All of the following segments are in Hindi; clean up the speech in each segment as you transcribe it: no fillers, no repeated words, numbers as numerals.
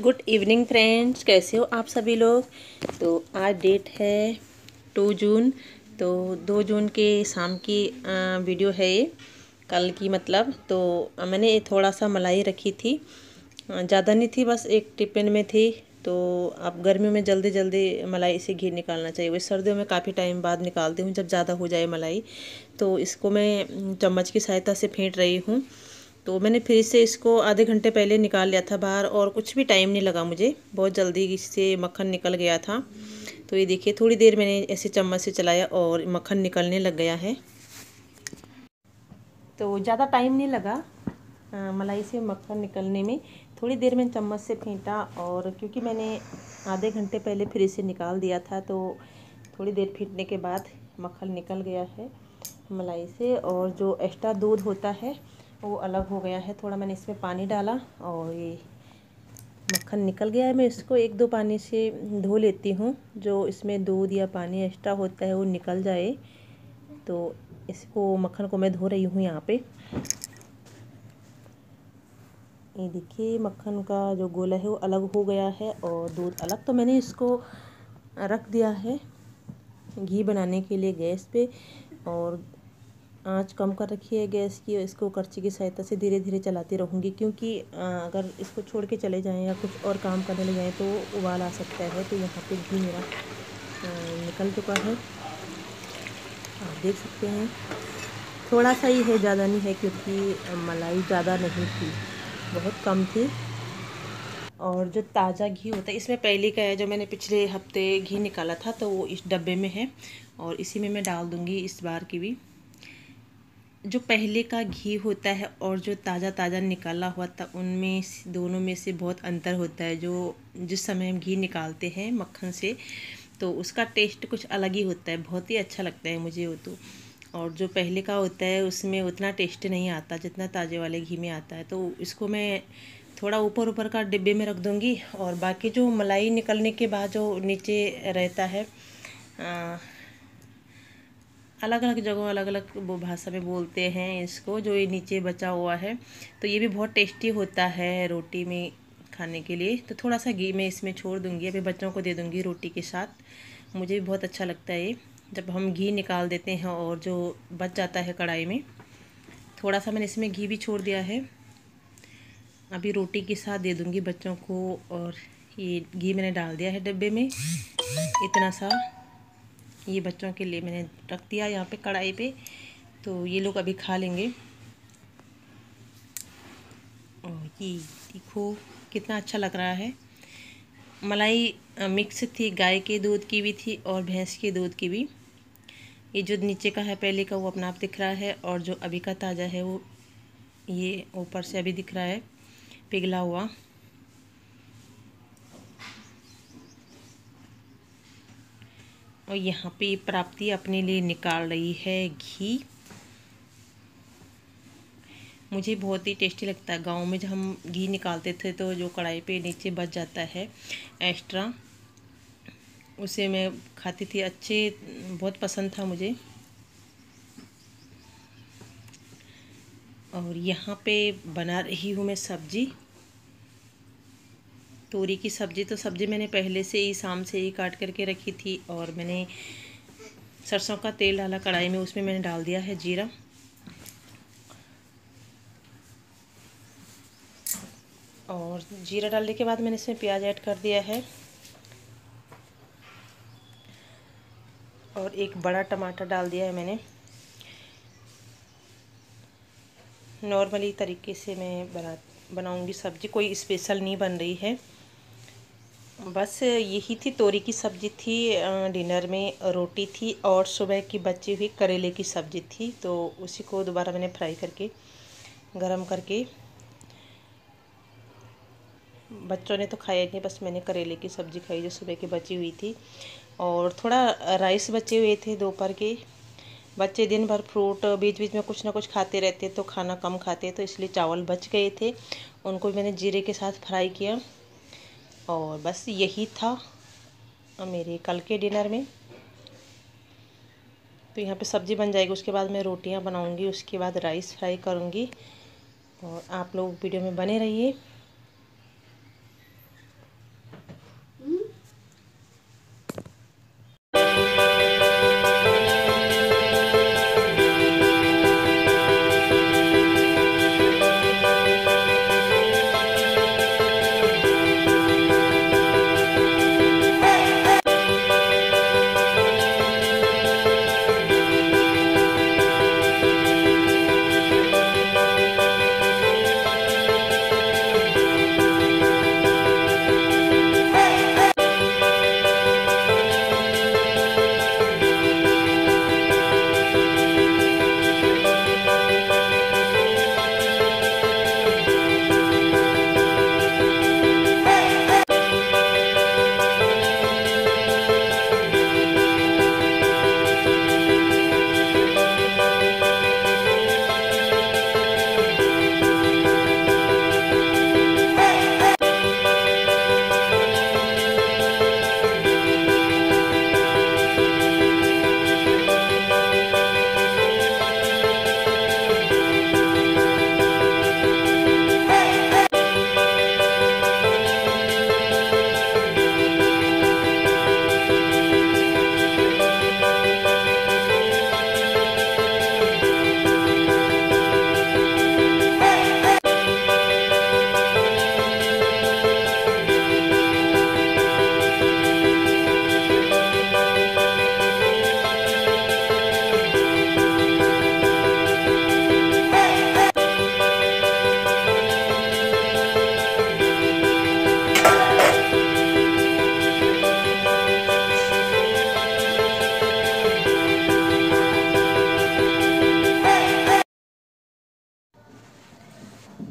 गुड इवनिंग फ्रेंड्स, कैसे हो आप सभी लोग। तो आज डेट है 2 जून। तो 2 जून के शाम की वीडियो है ये, कल की मतलब। तो मैंने थोड़ा सा मलाई रखी थी, ज़्यादा नहीं थी, बस एक टिफिन में थी। तो आप गर्मियों में जल्दी जल्दी मलाई से घी निकालना चाहिए। वैसे सर्दियों में काफ़ी टाइम बाद निकालती हूँ जब ज़्यादा हो जाए मलाई। तो इसको मैं चम्मच की सहायता से फेंट रही हूँ। तो मैंने फ्रिज से इसको आधे घंटे पहले निकाल लिया था बाहर, और कुछ भी टाइम नहीं लगा मुझे, बहुत जल्दी इससे मक्खन निकल गया था। तो ये देखिए, थोड़ी देर मैंने ऐसे चम्मच से चलाया और मक्खन निकलने लग गया है। तो ज़्यादा टाइम नहीं लगा मलाई से मक्खन निकलने में। थोड़ी देर में चम्मच से फेंटा, और क्योंकि मैंने आधे घंटे पहले फ्रिज से निकाल दिया था, तो थोड़ी देर फेंटने के बाद मक्खन निकल गया है मलाई से। और जो एक्स्ट्रा दूध होता है वो अलग हो गया है। थोड़ा मैंने इसमें पानी डाला और ये मक्खन निकल गया है। मैं इसको 1-2 पानी से धो लेती हूँ, जो इसमें दूध या पानी एक्स्ट्रा होता है वो निकल जाए। तो इसको मक्खन को मैं धो रही हूँ यहाँ पे। ये देखिए, मक्खन का जो गोला है वो अलग हो गया है और दूध अलग। तो मैंने इसको रख दिया है घी बनाने के लिए गैस पे, और आंच कम कर रखी है गैस की। इसको करछी की सहायता से धीरे धीरे चलाती रहूँगी, क्योंकि अगर इसको छोड़ के चले जाएं या कुछ और काम करने लग जाएं तो उबाल आ सकता है। तो यहाँ पे घी मेरा निकल चुका है, आप देख सकते हैं। थोड़ा सा ही है, ज़्यादा नहीं है, क्योंकि मलाई ज़्यादा नहीं थी, बहुत कम थी। और जो ताज़ा घी होता है, इसमें पहले का है, जो मैंने पिछले हफ्ते घी निकाला था, तो वो इस डब्बे में है और इसी में मैं डाल दूँगी इस बार की भी। जो पहले का घी होता है और जो ताज़ा ताज़ा निकाला हुआ था, उनमें दोनों में से बहुत अंतर होता है। जो जिस समय हम घी निकालते हैं मक्खन से, तो उसका टेस्ट कुछ अलग ही होता है, बहुत ही अच्छा लगता है मुझे वो तो। और जो पहले का होता है उसमें उतना टेस्ट नहीं आता जितना ताज़े वाले घी में आता है। तो इसको मैं थोड़ा ऊपर ऊपर का डिब्बे में रख दूँगी, और बाकी जो मलाई निकलने के बाद जो नीचे रहता है, अलग अलग जगह अलग अलग वो भाषा में बोलते हैं इसको, जो ये नीचे बचा हुआ है, तो ये भी बहुत टेस्टी होता है रोटी में खाने के लिए। तो थोड़ा सा घी मैं इसमें छोड़ दूँगी, अभी बच्चों को दे दूँगी रोटी के साथ। मुझे भी बहुत अच्छा लगता है ये, जब हम घी निकाल देते हैं और जो बच जाता है कढ़ाई में। थोड़ा सा मैंने इसमें घी भी छोड़ दिया है, अभी रोटी के साथ दे दूँगी बच्चों को। और ये घी मैंने डाल दिया है डब्बे में, इतना सा। ये बच्चों के लिए मैंने रख दिया यहाँ पे कढ़ाई पे, तो ये लोग अभी खा लेंगे। और ये देखो कितना अच्छा लग रहा है। मलाई मिक्स थी, गाय के दूध की भी थी और भैंस के दूध की भी। ये जो नीचे का है पहले का वो अपना आप दिख रहा है, और जो अभी का ताज़ा है वो ये ऊपर से अभी दिख रहा है पिघला हुआ। और यहाँ पे प्राप्ति अपने लिए निकाल रही है घी। मुझे बहुत ही टेस्टी लगता है। गांव में जब हम घी निकालते थे तो जो कढ़ाई पे नीचे बच जाता है एक्स्ट्रा, उसे मैं खाती थी, अच्छे, बहुत पसंद था मुझे। और यहाँ पे बना रही हूँ मैं सब्जी, तोरी की सब्जी। तो सब्जी मैंने पहले से ही शाम से ही काट करके रखी थी, और मैंने सरसों का तेल डाला कढ़ाई में, उसमें मैंने डाल दिया है जीरा। और जीरा डालने के बाद मैंने इसमें प्याज ऐड कर दिया है, और एक बड़ा टमाटर डाल दिया है मैंने। नॉर्मली तरीके से मैं बनाऊंगी सब्जी, कोई स्पेशल नहीं बन रही है। बस यही थी, तोरी की सब्जी थी, डिनर में रोटी थी, और सुबह की बची हुई करेले की सब्जी थी। तो उसी को दोबारा मैंने फ्राई करके गरम करके, बच्चों ने तो खाया नहीं, बस मैंने करेले की सब्ज़ी खाई जो सुबह की बची हुई थी। और थोड़ा राइस बचे हुए थे दोपहर के। बच्चे दिन भर फ्रूट बीच बीच में कुछ ना कुछ खाते रहते, तो खाना कम खाते, तो इसलिए चावल बच गए थे, उनको मैंने जीरे के साथ फ्राई किया। और बस यही था मेरे कल के डिनर में। तो यहाँ पे सब्ज़ी बन जाएगी, उसके बाद मैं रोटियाँ बनाऊँगी, उसके बाद राइस फ्राई करूँगी। और आप लोग वीडियो में बने रहिए।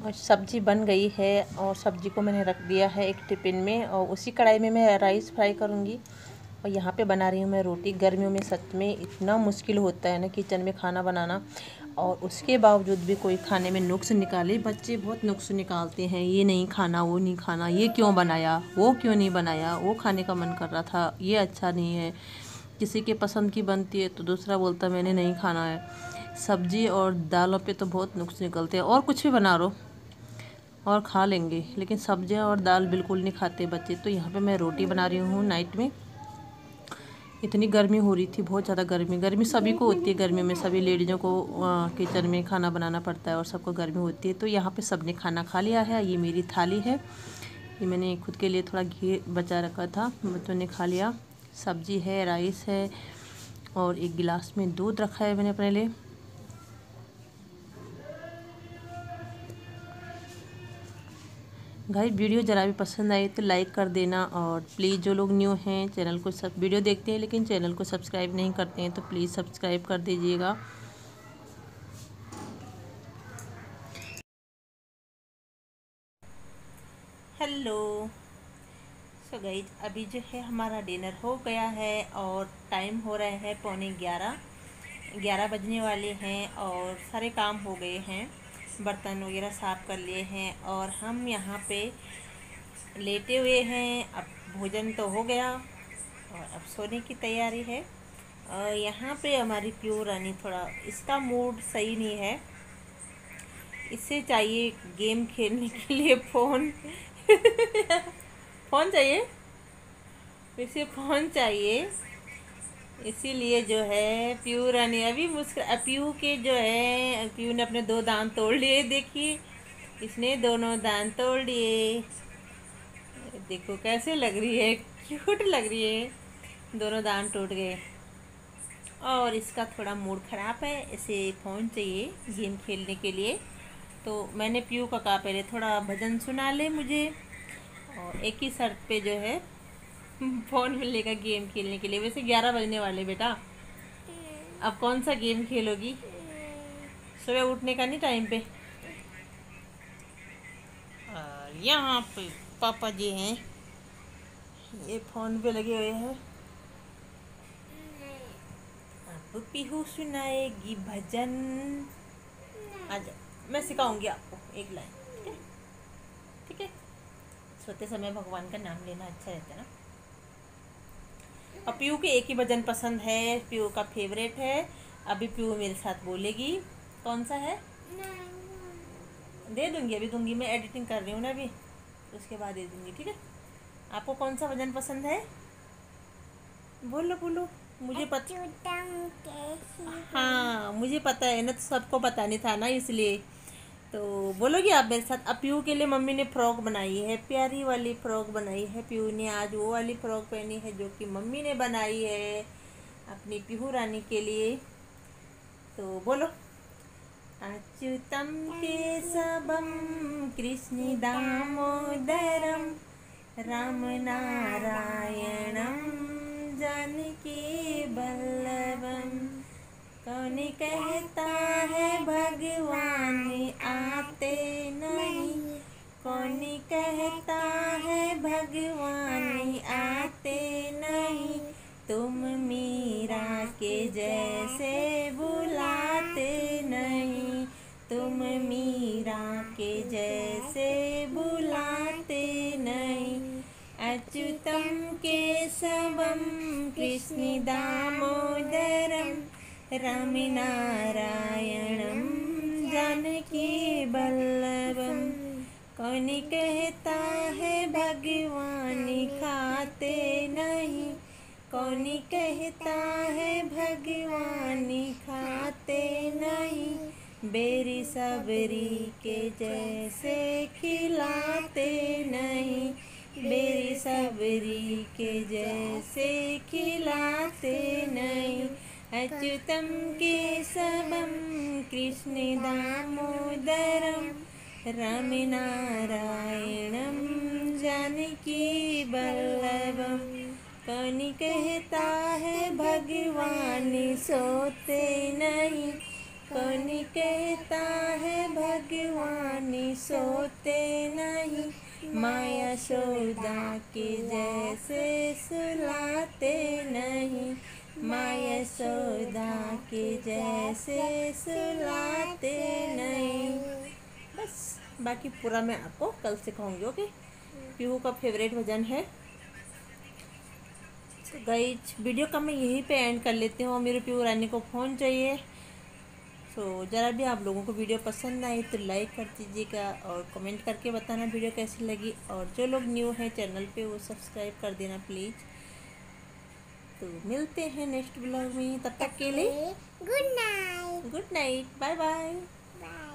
और सब्ज़ी बन गई है और सब्ज़ी को मैंने रख दिया है एक टिफ़िन में और उसी कढ़ाई में मैं राइस फ्राई करूँगी। और यहाँ पे बना रही हूँ मैं रोटी। गर्मियों में सच में इतना मुश्किल होता है ना किचन में खाना बनाना, और उसके बावजूद भी कोई खाने में नुक्स निकाले। बच्चे बहुत नुक्स निकालते हैं, ये नहीं खाना, वो नहीं खाना, ये क्यों बनाया, वो क्यों नहीं बनाया, वो खाने का मन कर रहा था, ये अच्छा नहीं है। किसी के पसंद की बनती है तो दूसरा बोलता मैंने नहीं खाना है। सब्जी और दालों पे तो बहुत नुक्स निकलते हैं। और कुछ भी बना लो और खा लेंगे, लेकिन सब्जियां और दाल बिल्कुल नहीं खाते बच्चे। तो यहाँ पे मैं रोटी बना रही हूँ नाइट में। इतनी गर्मी हो रही थी, बहुत ज़्यादा गर्मी सभी को होती है। गर्मी में सभी लेडीज़ों को किचन में खाना बनाना पड़ता है और सबको गर्मी होती है। तो यहाँ पे सबने खाना खा लिया है। ये मेरी थाली है, ये मैंने खुद के लिए थोड़ा घी बचा रखा था, बच्चों ने खा लिया। सब्जी है, राइस है और एक गिलास में दूध रखा है मैंने अपने लिए। गाइस वीडियो ज़रा भी पसंद आई तो लाइक कर देना, और प्लीज़ जो लोग न्यू हैं चैनल को सब वीडियो देखते हैं लेकिन चैनल को सब्सक्राइब नहीं करते हैं तो प्लीज़ सब्सक्राइब कर दीजिएगा। हेलो। सो गाइस अभी जो है हमारा डिनर हो गया है और टाइम हो रहा है 11:15 बजने वाले हैं और सारे काम हो गए हैं। बर्तन वगैरह साफ़ कर लिए हैं और हम यहाँ पे लेटे हुए हैं। अब भोजन तो हो गया और अब सोने की तैयारी है। यहाँ पे हमारी प्योर रानी थोड़ा इसका मूड सही नहीं है, इससे चाहिए गेम खेलने के लिए फ़ोन। फ़ोन चाहिए, इसे फ़ोन चाहिए। इसीलिए जो है प्यू रानी अभी मुस्कुरा। प्यू के जो है प्यू ने अपने 2 दांत तोड़ लिए, देखिए इसने दोनों दांत तोड़ लिए। देखो कैसे लग रही है, क्यूट लग रही है, दोनों दांत टूट गए। और इसका थोड़ा मूड ख़राब है, इसे फ़ोन चाहिए गेम खेलने के लिए। तो मैंने प्यू का कहा पहले थोड़ा भजन सुना ले मुझे, और एक ही शर्त पे जो है फ़ोन मिलेगा गेम खेलने के लिए। वैसे 11 बजने वाले बेटा, अब कौन सा गेम खेलोगी, सुबह उठने का नहीं टाइम पे। और यहाँ पे पापा जी हैं, ये फ़ोन पे लगे हुए हैं। अब पीहू सुनाएगी भजन। आजा, मैं सिखाऊंगी आपको एक लाइन, ठीक है? ठीक है, सोते समय भगवान का नाम लेना अच्छा रहता है ना। और पीयू के एक ही भजन पसंद है, पीयू का फेवरेट है। अभी पीयू मेरे साथ बोलेगी। कौन सा है? दे दूंगी, अभी दूंगी, मैं एडिटिंग कर रही हूँ ना अभी, तो उसके बाद दे दूंगी, ठीक है? आपको कौन सा भजन पसंद है? बोलो बोलो, मुझे पता। हाँ मुझे पता है ना, तो सबको पता नहीं था ना इसलिए। तो बोलोगे आप मेरे साथ? अब पीयू के लिए मम्मी ने फ्रॉक बनाई है, प्यारी वाली फ्रॉक बनाई है। पीयू ने आज वो वाली फ्रॉक पहनी है जो कि मम्मी ने बनाई है अपनी पीहू रानी के लिए। तो बोलो, अच्युतम केशवम कृष्ण दामोदरम राम नारायणम जानकी वल्लभम। कौन कहता है भगवान आते नहीं, कौन कहता है भगवान आते नहीं, तुम मीरा के जैसे बुलाते नहीं, तुम मीरा के जैसे बुलाते नहीं। अच्युतम केशवम कृष्ण दामोदरम राम नारायणम जानकी वल्लभम। कौन कहता है भगवान खाते नहीं, कौन कहता है भगवान खाते नहीं, बेरी सबरी के जैसे खिलाते नहीं, बेरी सबरी के जैसे खिलाते नहीं। अच्युतम केशवम कृष्ण दामोदरम राम नारायणम जानकी वल्लभम। कौन कहता है भगवान सोते नहीं, कौन कहता है भगवान सो सोते नहीं, माँ यशोदा के जैसे सुलाते नहीं, माँ यशोदा के जैसे सुलाते नहीं। बस बाकी पूरा मैं आपको कल सिखाऊंगी। ओके, पीहू का फेवरेट भजन है। तो गाइस वीडियो का मैं यहीं पे एंड कर लेती हूँ और मेरे पीहू रानी को फ़ोन चाहिए। तो ज़रा भी आप लोगों को वीडियो पसंद आई तो लाइक कर दीजिएगा और कमेंट करके बताना वीडियो कैसी लगी, और जो लोग न्यू हैं चैनल पे वो सब्सक्राइब कर देना प्लीज़। तो मिलते हैं नेक्स्ट ब्लॉग में, तब तक के लिए good night. Good night, bye bye. Bye.